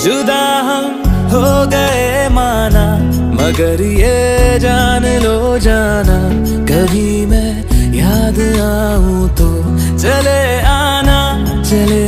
जुदा हम हो गए माना, मगर ये जान लो जाना, कभी मैं याद आऊं तो चले आना, चले